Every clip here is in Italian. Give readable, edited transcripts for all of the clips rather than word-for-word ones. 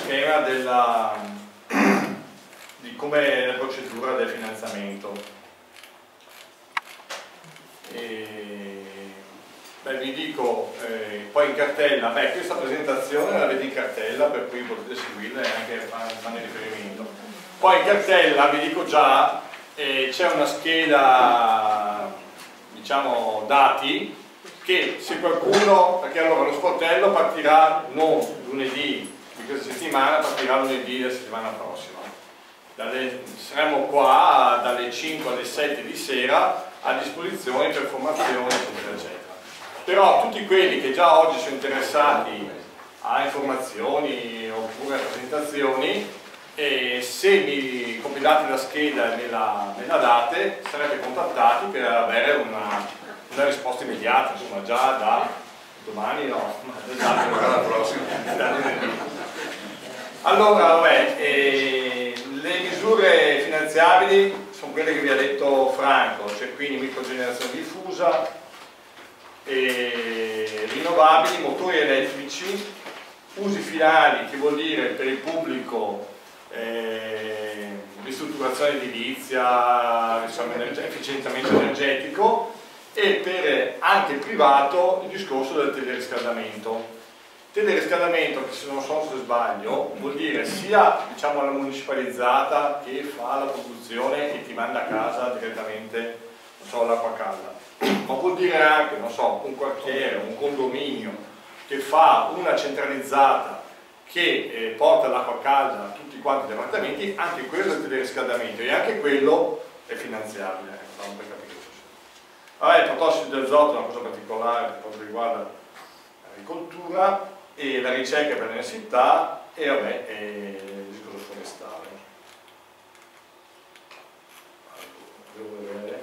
schema di come è la procedura del finanziamento. Vi dico, poi in cartella, questa presentazione l'avete in cartella, per cui potete seguirla e anche fare riferimento. Poi in cartella, vi dico già, c'è una scheda, diciamo, dati, che se qualcuno, perché allora lo sportello partirà non lunedì di questa settimana, partirà lunedì della settimana prossima. Saremo qua dalle 5 alle 7 di sera a disposizione per formazione, eccetera, eccetera. Però tutti quelli che già oggi sono interessati a informazioni oppure a presentazioni, se mi compilate la scheda e me la date, sarete contattati per avere una risposta immediata, insomma, già da domani, no, ma già la prossima. Allora, le misure finanziabili sono quelle che vi ha detto Franco, cioè quindi microgenerazione diffusa, rinnovabili, motori elettrici, usi finali, che vuol dire per il pubblico ristrutturazione edilizia, efficientamento energetico, e per anche il privato il discorso del teleriscaldamento. Teleriscaldamento, che se non so se sbaglio, vuol dire sia, diciamo, la municipalizzata che fa la produzione e ti manda a casa direttamente, non so, l'acqua calda, ma vuol dire anche, non so, un quartiere, un condominio che fa una centralizzata che porta l'acqua calda a tutti quanti gli appartamenti, anche quello è il teleriscaldamento e anche quello è finanziabile, non per capire. Il protossido di azoto è una cosa particolare per quanto riguarda l'agricoltura e la ricerca per l'università e il discorso forestale. Devo vedere.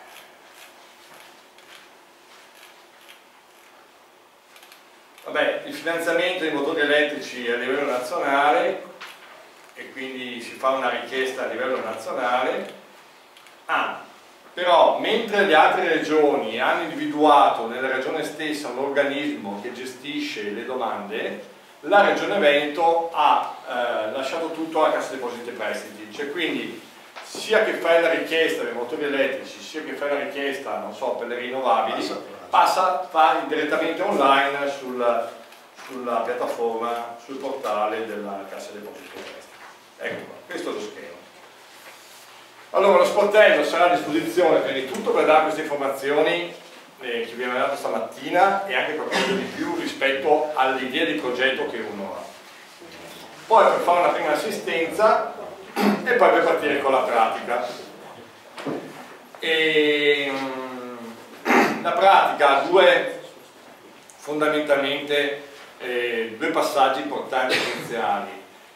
Il finanziamento dei motori elettrici a livello nazionale, e quindi si fa una richiesta a livello nazionale. Però mentre le altre regioni hanno individuato nella regione stessa un organismo che gestisce le domande, la regione Veneto ha lasciato tutto alla Cassa Depositi e Prestiti, cioè quindi sia che fai la richiesta dei motori elettrici, sia che fai la richiesta, non so, per le rinnovabili, fa direttamente online sulla piattaforma, sul portale della Cassa Depositi e Prestiti. Ecco qua, questo è lo schema. Allora, lo sportello sarà a disposizione prima di tutto per dare queste informazioni che vi abbiamo dato stamattina e anche qualcosa di più rispetto all'idea di progetto che uno ha. Poi per fare una prima assistenza e poi per partire con la pratica. La pratica ha fondamentalmente due passaggi importanti iniziali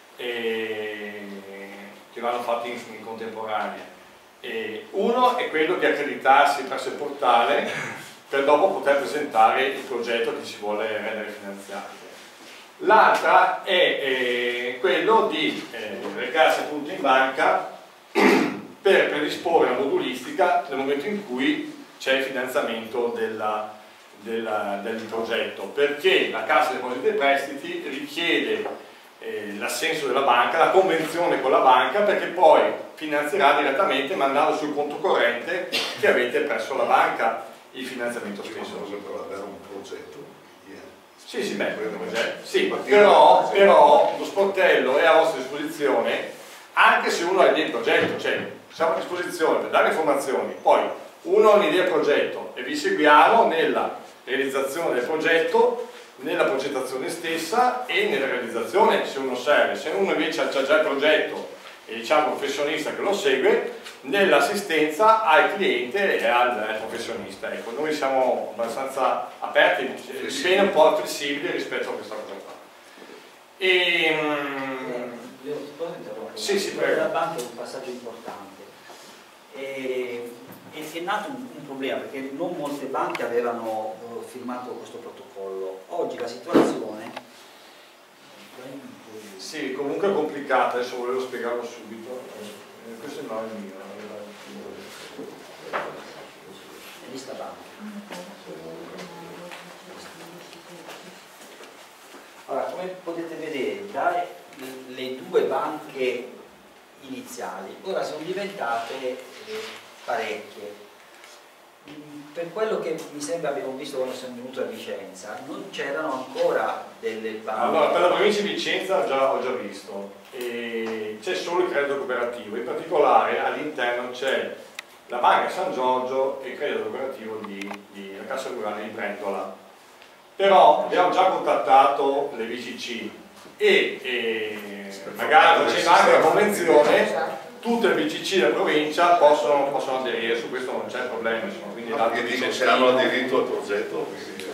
che vanno fatti in contemporanea. Uno è quello di accreditarsi presso il portale per dopo poter presentare il progetto che si vuole rendere finanziabile. L'altra è quello di recarsi appunto in banca per predisporre la modulistica nel momento in cui c'è il finanziamento del progetto, perché la Cassa Depositi e Prestiti richiede l'assenso della banca, la convenzione con la banca, perché poi finanzierà direttamente mandando sul conto corrente che avete presso la banca il finanziamento stesso. Per avere un progetto. Sì, però lo sportello è a vostra disposizione anche se uno ha idea di progetto, cioè siamo a disposizione per dare informazioni, poi uno ha un'idea di progetto e vi seguiamo nella realizzazione del progetto, nella progettazione stessa e nella realizzazione se uno serve. Se uno invece ha già il progetto e diciamo un professionista che lo segue, nell'assistenza al cliente e al professionista. Ecco, noi siamo abbastanza aperti, bene un po' flessibili rispetto a questa cosa qua. Posso interrompere? Sì, prego. La banca è un passaggio importante. È nato un problema perché non molte banche avevano firmato questo protocollo. Oggi la situazione sì, comunque è complicata, adesso volevo spiegarlo subito. Questo no, è mio. È lista banca. Allora, come potete vedere, le due banche iniziali, ora sono diventate parecchie. Per quello che mi sembra abbiamo visto quando siamo venuti a Vicenza, non c'erano ancora delle banche. Allora, per la provincia di Vicenza ho già visto, c'è solo il credito cooperativo, in particolare all'interno c'è la Banca San Giorgio e il credito cooperativo di la Cassa Rurale di Brendola. Però abbiamo già contattato le BCC e magari facendo anche la convenzione, tutte le BCC della provincia possono aderire, su questo non c'è problema, insomma, quindi perché dicono se hanno aderito al progetto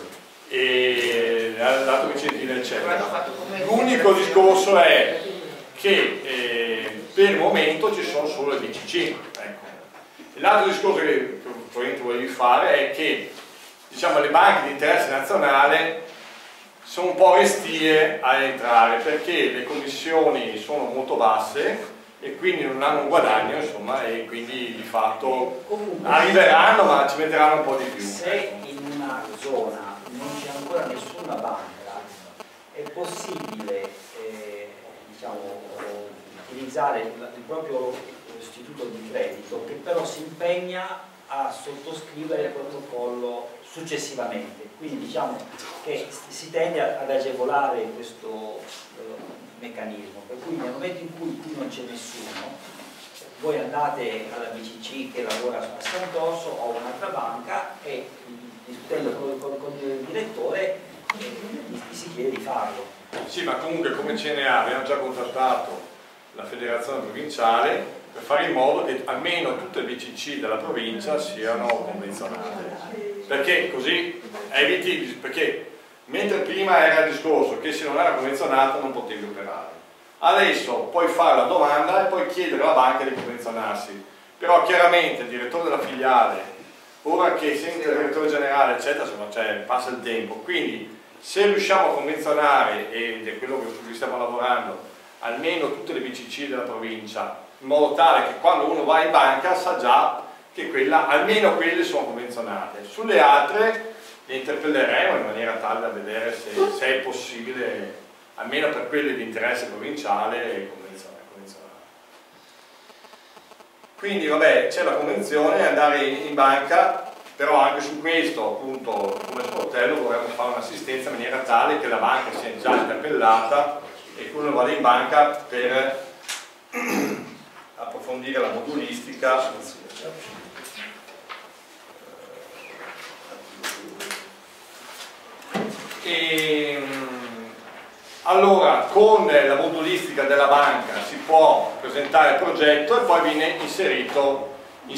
e l'altro vicentino eccetera. L'unico discorso è che per il momento ci sono solo le BCC, ecco. L'altro discorso che probabilmente volevi fare è che, diciamo, le banche di interesse nazionale sono un po' restie a entrare perché le commissioni sono molto basse e quindi non hanno un guadagno, insomma, e quindi di fatto arriveranno, ma ci metteranno un po' di più. Se in una zona non c'è ancora nessuna banca, è possibile diciamo, utilizzare il proprio istituto di credito, che però si impegna a sottoscrivere il protocollo successivamente, quindi diciamo che si tende ad agevolare questo meccanismo, per cui nel momento in cui qui non c'è nessuno, voi andate alla BCC che lavora a Sant'Orso o un'altra banca e discutendo con il direttore gli si chiede di farlo. Sì, ma comunque come CNA abbiamo già contattato la federazione provinciale per fare in modo che almeno tutte le BCC della provincia siano convenzionate, perché così eviti, perché mentre prima era il discorso che se non era convenzionato non potevi operare, adesso puoi fare la domanda e poi chiedere alla banca di convenzionarsi, però chiaramente il direttore della filiale, ora che sente il direttore generale eccetera, insomma, passa il tempo, quindi se riusciamo a convenzionare, ed è quello su cui stiamo lavorando, almeno tutte le BCC della provincia, in modo tale che quando uno va in banca sa già che almeno quelle sono convenzionate. Sulle altre le interpelleremo in maniera tale da vedere se è possibile, almeno per quelle di interesse provinciale, convenzionare. Quindi vabbè, c'è la convenzione, andare in banca, però anche su questo, appunto, come sportello vorremmo fare un'assistenza in maniera tale che la banca sia già interpellata e che uno vada in banca per approfondire la modulistica. Allora, con la modulistica della banca si può presentare il progetto e poi viene inserito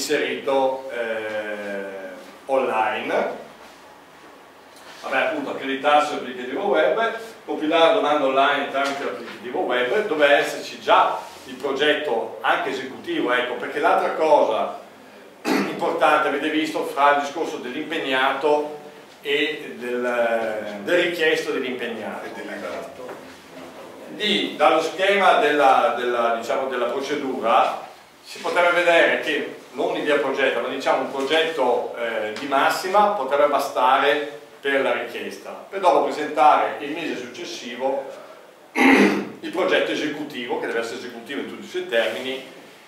online. Vabbè, appunto, accreditarsi all'applicativo web, compilare la domanda online tramite l'applicativo web, dove esserci già il progetto anche esecutivo, ecco, perché l'altra cosa importante, avete visto, fra il discorso dell'impegnato e del richiesto dell'impegnato. Dallo schema diciamo, della procedura si potrebbe vedere che non l'idea progetto, ma diciamo un progetto di massima potrebbe bastare per la richiesta, per dopo presentare il mese successivo il progetto esecutivo, che deve essere esecutivo in tutti i suoi termini,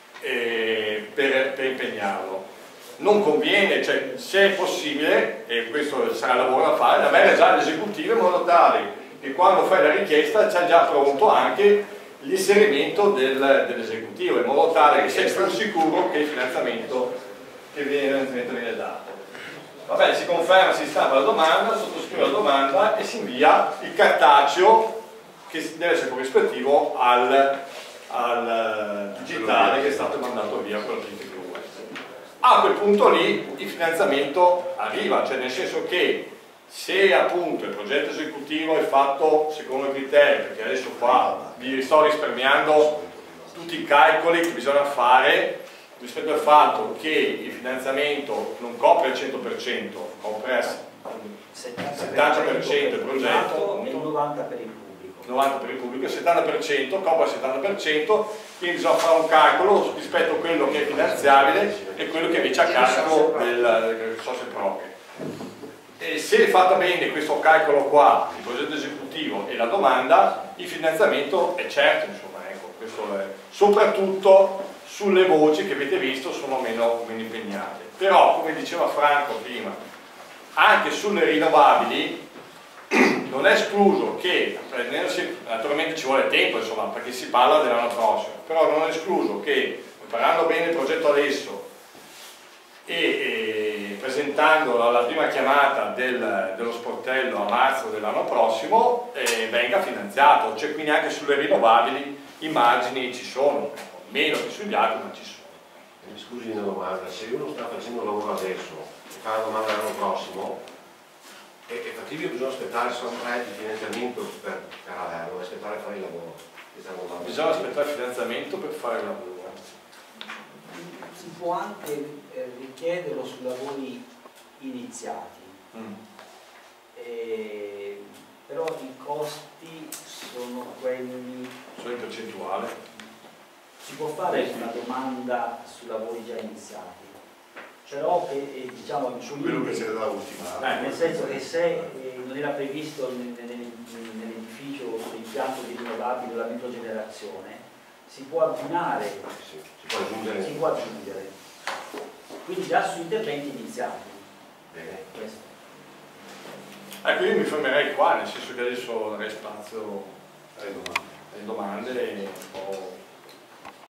per impegnarlo. Non conviene, cioè se è possibile, e questo sarà il lavoro da fare, avere già l'esecutivo in modo tale che quando fai la richiesta c'è già pronto anche l'inserimento dell'esecutivo, in modo tale che sei più sicuro che il finanziamento che viene dato. Va bene, si conferma, si stampa la domanda, sottoscrive la domanda e si invia il cartaceo che deve essere corrispettivo al digitale che è stato mandato via con l'articolo web. A quel punto lì il finanziamento arriva, cioè nel senso che se appunto il progetto esecutivo è fatto secondo i criteri, perché adesso qua vi sto risparmiando tutti i calcoli che bisogna fare rispetto al fatto che il finanziamento non copre il 100%, copre il 70% il progetto e il 90% per il pubblico. 90% per il pubblico, il 70% copre il 70%, quindi bisogna fare un calcolo rispetto a quello che è finanziabile e quello che invece a carico delle risorse proprie. E se è fatta bene questo calcolo qua, il progetto esecutivo e la domanda, il finanziamento è certo, insomma, ecco, questo è, soprattutto sulle voci che avete visto sono meno impegnate. Però, come diceva Franco prima, anche sulle rinnovabili non è escluso che, naturalmente ci vuole tempo, insomma, perché si parla dell'anno prossimo, però non è escluso che, preparando bene il progetto adesso e presentando alla prima chiamata dello sportello a marzo dell'anno prossimo, venga finanziato, cioè quindi anche sulle rinnovabili i margini ci sono, meno che sugli altri, ma ci sono. Scusi una domanda, se uno sta facendo un lavoro adesso e fa la domanda l'anno prossimo, è fattibile, bisogna aspettare, sono tre di finanziamento per averlo, aspettare a fare il lavoro. Bisogna aspettare il finanziamento per fare il lavoro. Si può anche richiederlo su lavori iniziati, però i costi sono quelli... Sono in percentuale? Si può fare una domanda su lavori già iniziati, però che diciamo quello che c'era da ultimare, nel senso che se non era previsto nell'edificio l'impianto di rinnovabili o la microgenerazione, si può abbinare, si può aggiungere, quindi già su interventi iniziati. Questo. Ecco, io mi fermerei qua, nel senso che adesso darei spazio alle domande e un po'